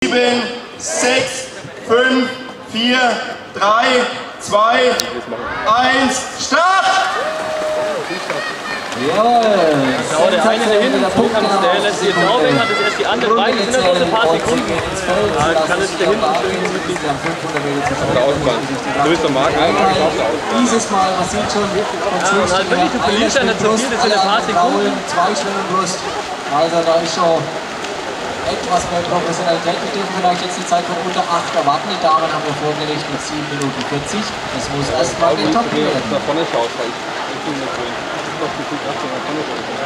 7, 6, 5, 4, 3, 2, 1, Start! Jawohl! Genau, der eine, der hinten der lässt jetzt auch weg, hat jetzt erst die andere beide, sind noch ein paar Sekunden. Kann es der hinten schön mitnehmen. So ist der Markt eigentlich auch der Ausgang. Dieses Mal, man sieht schon, Und halt wirklich, du verlierst ja nicht so viel, das sind ein paar Sekunden. Zwei Schwimmenbrust, also da ist schon etwas mehr Professionalität. Wir dürfen vielleicht jetzt die Zeit von unter 8 erwarten. Die Damen haben wir vorgelegt mit 7 Minuten 40. Das muss erstmal getoppt werden. Da vorne schaut, weil ich bin nicht drin. Noch gefühlt nach der Kanne.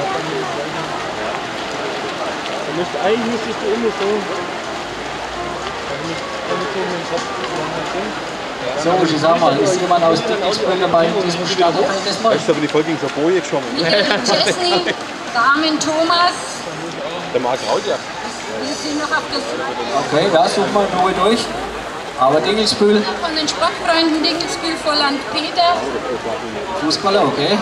Eigentlich müsstest du immer so so, ich sag mal, ist jemand aus Dingsbühl dabei in diesem Start? Das mal. Weißt du, aber die Folge ging zur Boje geschoben. Chesney, Damen Thomas. Der Marc raut ja. Wir sind noch auf das Okay, da suchen wir in Ruhe durch. Aber Dingelsbühl, von den Sportfreunden Dingelsbühl Volland Peter. Fußballer, okay.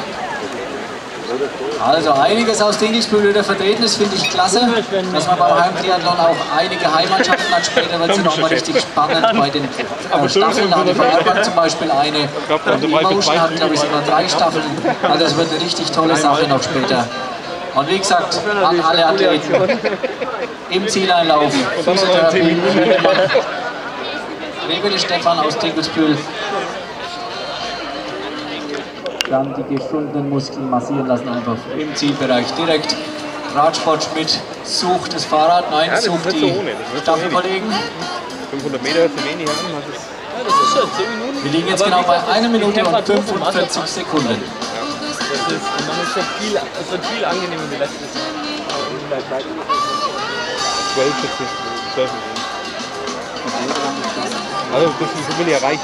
Also einiges aus Dingelsbühl wieder vertreten, das finde ich klasse, dass man beim Heimtriathlon auch einige Heimmannschaften hat. Später wird es nochmal richtig spannend bei den Staffeln. Da hat die Feuerbank zum Beispiel eine, und die Emotion hat, glaube ich, sogar 3 Staffeln. Also das wird eine richtig tolle Sache noch später. Und wie gesagt, an alle Athleten im Zieleinlauf, Physiotherapie, Rebele Stefan aus Dingelsbühl. Dann die geschundenen Muskeln massieren lassen, einfach im Zielbereich direkt. Radsport Schmidt sucht das Fahrrad, nein, Ja, sucht die Staffelkollegen. 500 Meter für wenig haben. Ja, das ist schon 10 Minuten. Wir liegen jetzt genau bei 1 Minute und 45 Sekunden. Das ist, und dann ist es viel angenehmer wie letztes Jahr. 12 Minuten. Also das will ich erreichen.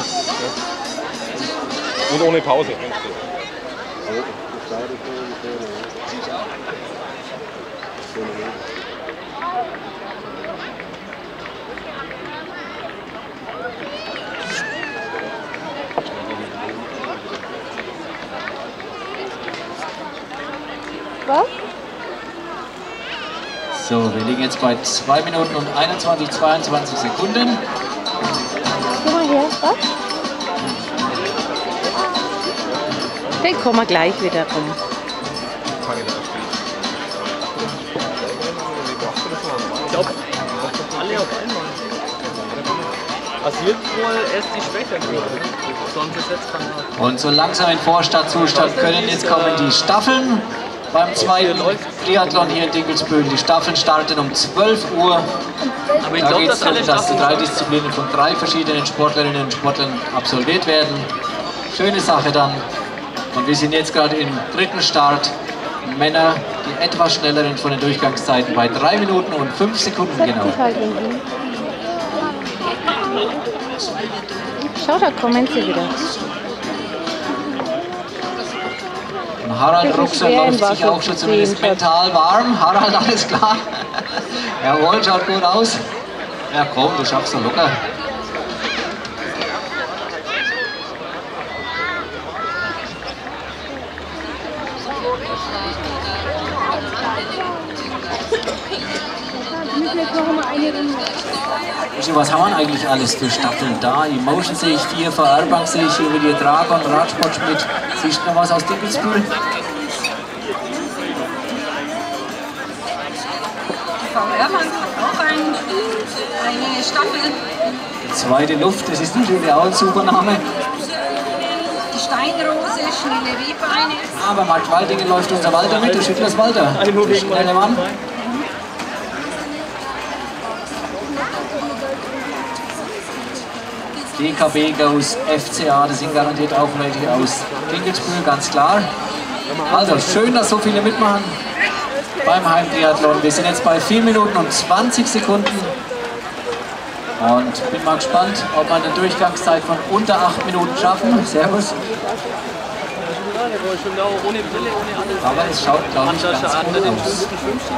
Und ohne Pause. Was? So, wir liegen jetzt bei 2 Minuten und 21, 22 Sekunden. Guck mal her, was? Dann kommen wir gleich wieder rum. Ich glaube, alle auf einmal. Passiert wohl erst die schwächeren Gruppe. Sonst ist jetzt keiner. Und so langsam in Vorstartzustand können jetzt kommen die Staffeln beim zweiten Triathlon hier in Dingelsbühl. Die Staffeln starten um 12 Uhr. Aber ich Da glaube, geht es dass alle darum, dass die Staffeln 3 Disziplinen von 3 verschiedenen Sportlerinnen und Sportlern absolviert werden. Schöne Sache dann. Und wir sind jetzt gerade im 3. Start. Männer, die etwas schnelleren von den Durchgangszeiten bei 3 Minuten und 5 Sekunden genau. Schau, da kommen sie wieder. Und Harald Ruxer läuft sich auch schon zumindest mental warm. Harald, alles klar? Jawohl, schaut gut aus. Ja komm, du schaffst so locker. Was haben wir eigentlich alles für Staffeln da? Emotion sehe ich 4, VR-Bank sehe ich über die Dragon, Radsport Schmidt. Siehst du noch was aus Dingelsbühl? VR-Bank hat auch eine Staffel. Die zweite Luft, das ist natürlich auch ein super Name. Die Steinrose, schnelle Rehbeine. Aber Marc Waldingen läuft unser Walter mit, du schüttelst Walter. Der schnelle Mann. DKB Goes FCA, das sind garantiert auch welche aus Dingelsbühl, ganz klar. Also schön, dass so viele mitmachen beim Heimtriathlon. Wir sind jetzt bei 4 Minuten und 20 Sekunden. Und bin mal gespannt, ob wir eine Durchgangszeit von unter 8 Minuten schaffen. Servus. Aber es schaut, glaube ich, ganz gut aus.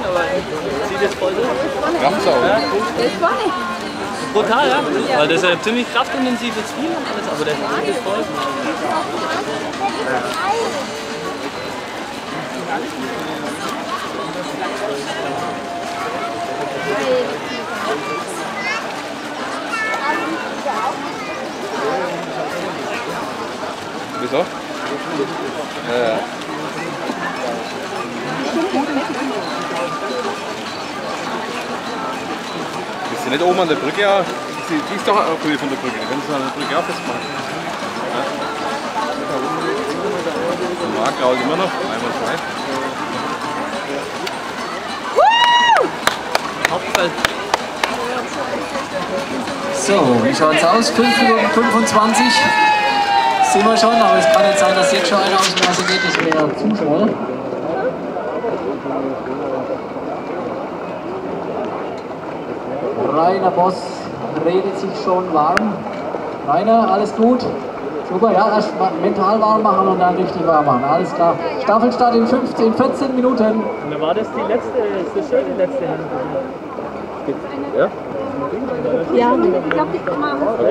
Brutal, ja? Weil das ist ja ziemlich kraftintensives Spiel und alles, aber der Spiel ist voll. das auch? Ja. Ist sie nicht oben an der Brücke auch? Die ist doch auch Höhe von der Brücke, die können sie an der Brücke auch festmachen. Ja. Der Markt krault immer noch, einmal frei. So, wie schaut's aus? 5 Minuten 25 sind wir schon, aber es kann nicht sein, dass jetzt schon einer aus dem Wasser geht, das wäre zu schnell. Rainer Boss redet sich schon warm. Rainer, alles gut? Super, ja, erst mental warm machen und dann richtig warm machen. Alles klar. Staffelstart in 14 Minuten. Und war das die letzte, ist das schon die letzte Hand? Ja? Ja, ich glaube, ich kann mal.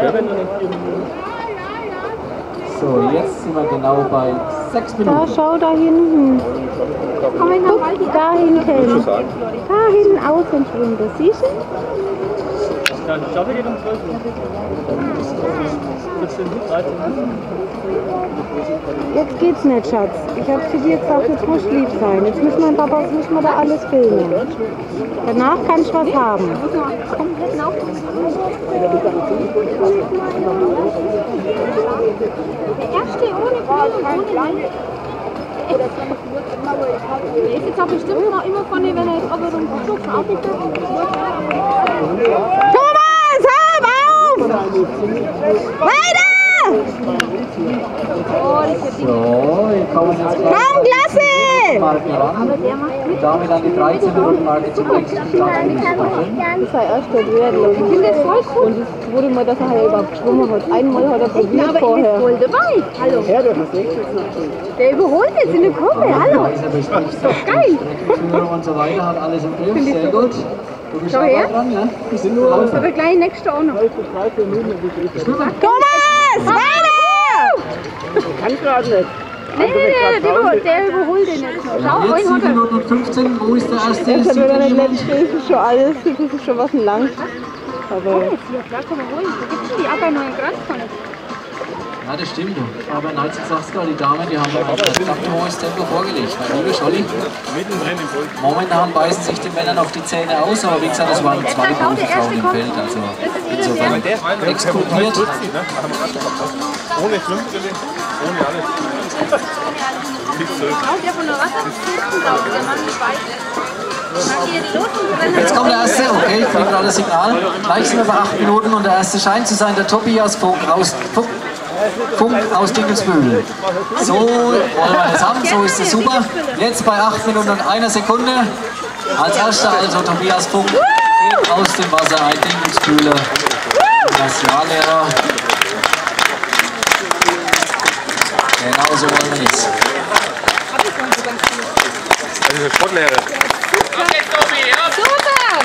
So, jetzt sind wir genau bei 6 Minuten. Da, schau da hinten. Guck, da hinten. Da hinten außen schwimmt das, siehst du? Ja, die Staffel geht um 12 Uhr. 14, 13 Uhr. Jetzt geht's nicht, Schatz. Ich habe zu dir gesagt, jetzt musst du lieb sein. Jetzt müssen wir da alles filmen. Danach kannst du was haben. Der erste ohne Ball und ohne Leine. Der ist jetzt auch bestimmt noch immer von dir, wenn er jetzt aber so einen Schluck aufgeht. Thomas, hör auf! Weiter! So, wir kommen jetzt gleich. Komm, Klasse! Und damit an die 13 Minuten Marke zum nächsten Start. Das war erst der Duell. Ich finde das voll cool. Und es wurde mal, dass er halt überhaupt geschwommen hat. Einmal hat er probiert vorher. Ich bin voll dabei. Hallo. Der überholt jetzt in der Kurve. Hallo. Ist doch geil. Führung und so weiter, hat alles im Griff. Sehr gut. Du bist auch dran, ja? Wir sind nur Das war der gleich nächste auch noch. Thomas! Weiter! Kann gerade nicht. Nee, der überholt den jetzt noch. Schau, Jetzt 7 Minuten und 15. Wo ist der erste? Das ist wenn er nicht steht, ist schon alles. Das ist schon was lang. Aber. Ja, klar, komm mal holen. Da gibt es die Arbeit neue Graskanne. Ja, das stimmt. Aber 1980er, die Damen, die haben ein verdammt hohes Tempo vorgelegt. Liebe Scholli, momentan beißen sich die Männer noch die Zähne aus, aber wie gesagt, es waren 2 Profifrauen im Feld. Also insofern explodiert. Ohne Schwimmbrille, ohne alles. Der von der Wasserpistensauge, der Mann mit Weiß. Jetzt kommt der erste, okay, ich kriege gerade das Signal. Gleich sind wir bei 8 Minuten und der erste scheint zu sein der Tobias Funk aus Dinkelsbühl. So wollen wir das haben, so ist es super. Jetzt bei 8 Minuten und 1 Sekunde. Als erster also Tobias Funk geht aus dem Wasser, ein Dinkelsbühler, Gymnasiallehrer. Genau so wollen wir das. Das ist ein Sportlehrer. Okay, Tobi, ja. Super!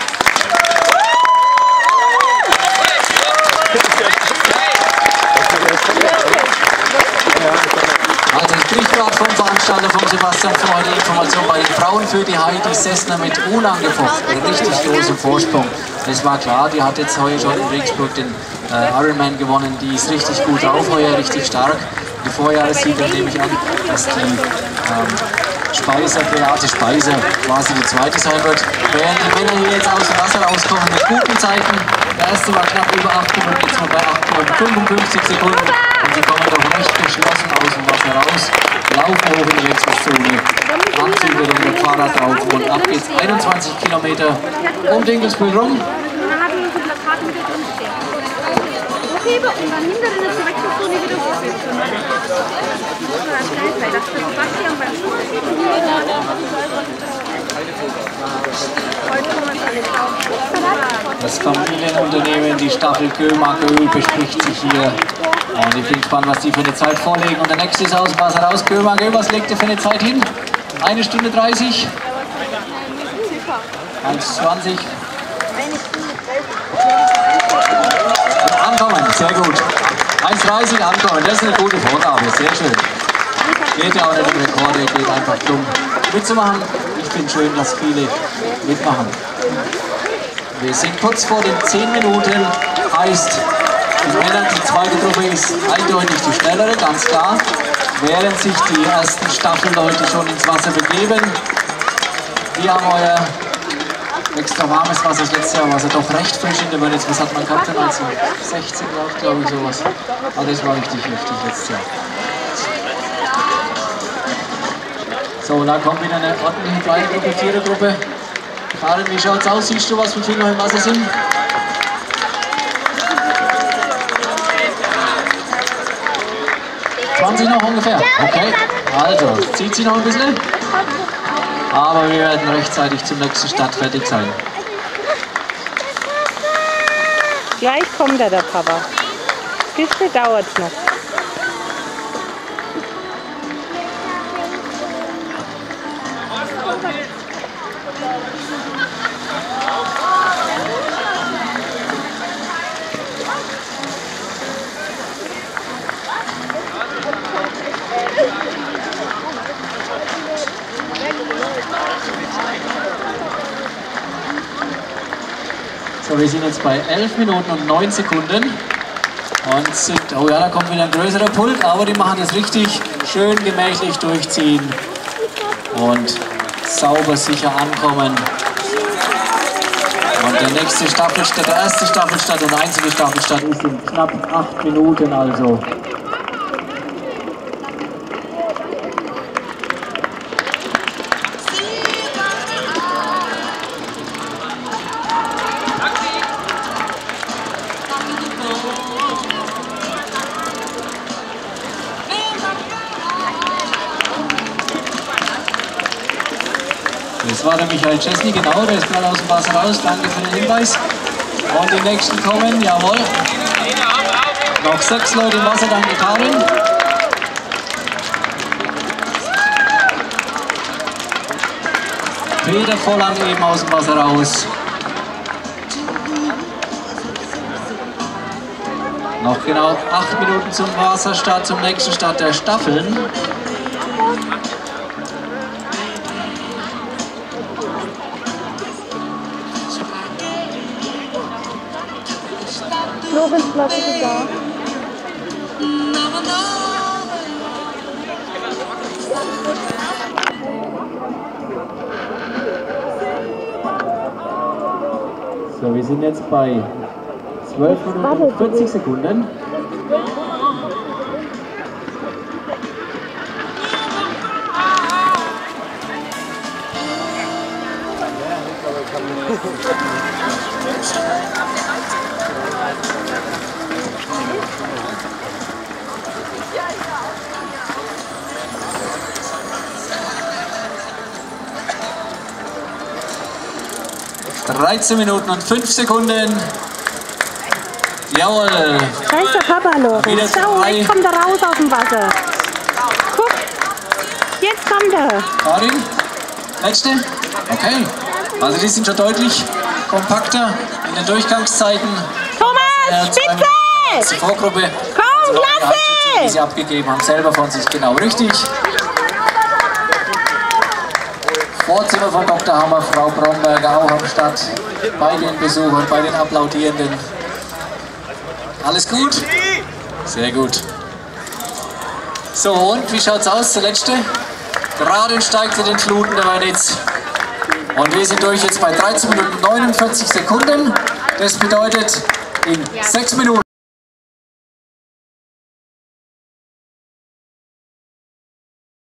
Also ich kriege gerade vom Veranstalter, von Sebastian Freude, Information bei den Frauen für die Heidi Sessner mit unangefochten, richtig großem Vorsprung. Das war klar, die hat jetzt heuer schon in Regensburg den Ironman gewonnen, die ist richtig gut drauf, heuer richtig stark. Die Vorjahressieger nehme ich an, dass die Beate Speiser quasi die zweite sein wird. Während die Männer hier jetzt aus dem Wasser rauskommen mit guten Zeiten. Der erste war knapp über 8 Minuten, jetzt mal bei 8 Minuten 55 Sekunden. Und sie kommen doch recht geschlossen aus dem Wasser raus, laufen hoch in die Wechselzone, Anzüge mit dem Fahrrad drauf und ab geht's 21 Kilometer um Dinkelsbühl rum. Und dann hinter in der Wechselzone wieder hochsetzen. Das ist Sebastian beim Das Familienunternehmen, die Staffel Gömer-Göhl, bespricht sich hier. Und ich bin gespannt, was die für eine Zeit vorlegen. Und der nächste ist aus dem Wasser raus. Gömer-Göhl, was legt ihr für eine Zeit hin? 1 Stunde 30? 1,20? Ankommen, sehr gut. 1,30 ankommen, das ist eine gute Vorgabe, sehr schön. Geht ja auch nicht um Rekorde, geht einfach dumm mitzumachen. Ich finde schön, dass viele mitmachen. Wir sind kurz vor den 10 Minuten, heißt Männern, die zweite Gruppe ist eindeutig die schnellere, ganz klar. Während sich die ersten Staffelleute schon ins Wasser begeben. Wir haben euer extra warmes Wasser das letzte Jahr, war es doch recht frisch in der Welt. Was hat man gehabt? 16 glaube ich, sowas. Aber das war richtig heftig letztes Jahr. So, und da kommt wieder eine ordentliche kleine Gruppe, Vierergruppe. Karin, wie schaut's aus? Siehst du, was für viele noch im Wasser sind? 20 noch ungefähr? Okay, also, zieht sie noch ein bisschen. Aber wir werden rechtzeitig zum nächsten Start fertig sein. Gleich kommt der Papa. Ein bisschen dauert es noch. So, wir sind jetzt bei 11 Minuten und 9 Sekunden und sind, oh ja, da kommt wieder ein größerer Pult, aber die machen das richtig schön gemächlich durchziehen und sauber sicher ankommen. Und der nächste Staffelstart, der erste Staffelstart und einzige Staffelstart ist in knapp 8 Minuten also. Das war der Michael Czesny, genau, der ist gerade aus dem Wasser raus. Danke für den Hinweis. Und die nächsten kommen, jawohl. Noch 6 Leute im Wasser, danke Karin. Peter Volland eben aus dem Wasser raus. Noch genau 8 Minuten zum Wasserstart, zum nächsten Start der Staffeln. Lorenz-Platz ist da. So, wir sind jetzt bei 12 Minuten und 40 Sekunden. (13 Minuten und 5 Sekunden). Jawohl. Da ist der Papa, Lorenz. Schau, jetzt kommt er raus aus dem Wasser. Guck, jetzt kommt er. Karin, letzte? Okay. Also die sind schon deutlich kompakter in den Durchgangszeiten. Thomas, Spitze! Die Vorgruppe. Komm, Klasse! Die sie abgegeben haben, selber von sich genau richtig. Vorzimmer von Dr. Hammer, Frau Bromberger auch am Start, bei den Besuchern, bei den Applaudierenden. Alles gut? Sehr gut. So, und wie schaut's aus, der letzte? Gerade steigt in den Fluten der Weinitz. Und wir sind durch jetzt bei 13 Minuten 49 Sekunden. Das bedeutet, in 6 Minuten